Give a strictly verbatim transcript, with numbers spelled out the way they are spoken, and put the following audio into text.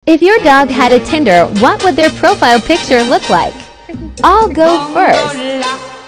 If your dog had a Tinder, what would their profile picture look like? I'll go first.